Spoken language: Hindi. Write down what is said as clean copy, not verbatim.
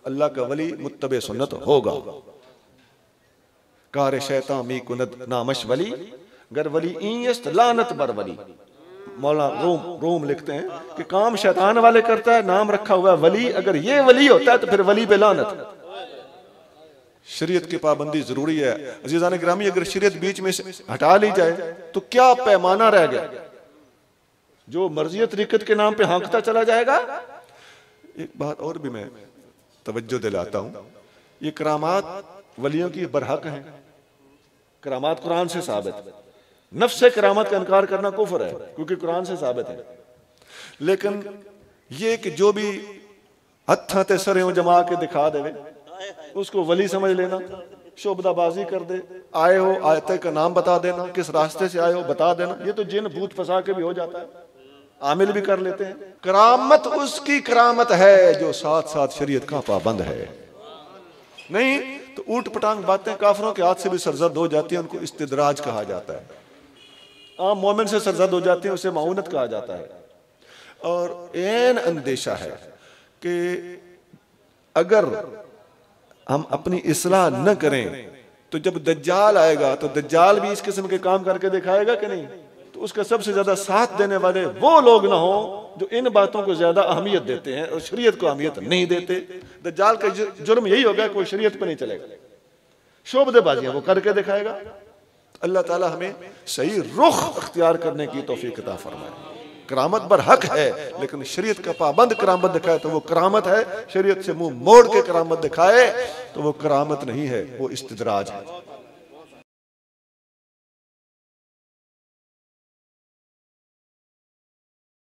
अल्लाह का वली मुत्तबे सुन्नत होगा। कार शैतान मी कुनद नामश वली गर वली ईयस्त लानत बर वली। मौला रोम लिखते हैं कि काम शैतान वाले करता है, नाम रखा हुआ है वली, अगर ये वली होता है तो फिर वली पे लानत। शरीयत की पाबंदी जरूरी है अजीजान गिरामी। अगर शरीयत बीच में से हटा ली जाए तो क्या पैमाना रह गया, जो मर्जी तरीकत के नाम पे हाँकता चला जाएगा। एक बात और भी मैं तवज्जो दिलाता हूं, ये करामात वलियों की बरहक हैं। करामात कुरान से साबित है, नफ्स से करामत का इनकार करना कुफ्र है क्योंकि कुरान से साबित है। लेकिन ये कि जो भी हत्था ते सरे जमा के दिखा दे उसको वली समझ लेना, शोबदाबाजी कर दे, आए हो आयते का नाम बता देना, किस रास्ते से आए हो बता देना, ये तो जिन भूत फंसा के भी हो जाता है, आमिल भी कर लेते हैं। करामत उसकी करामत है जो साथ साथ शरीयत का पाबंद है। नहीं तो ऊट पटांग बातें काफरों के हाथ से भी सरजद हो जाती है, उनको इस्तिदराज कहा जाता है। आम मोमिन से सरजद हो जाती है, उसे माउनत कहा जाता है। और ऐन अंदेशा है कि अगर हम अपनी इस्लाह न करें तो जब दज्जाल आएगा तो दज्जाल भी इस किस्म के काम करके दिखाएगा कि नहीं, तो उसका सबसे ज्यादा साथ देने वाले वो लोग ना हो जो इन बातों को ज्यादा अहमियत देते हैं और शरीयत को अहमियत नहीं देते। दज्जाल का जुर्म यही होगा कोई शरीयत पर नहीं चलेगा, शोबदेबाजियां वो करके दिखाएगा। अल्लाह ताला हमें सही रुख अख्तियार करने की तौफीक अता फरमाए। करामत बर हक है, लेकिन शरीयत का पाबंद करामत दिखाए तो वो करामत है, शरीयत से मुंह मोड़ के करामत दिखाए तो वो करामत नहीं है, वो इस्तिदराज है।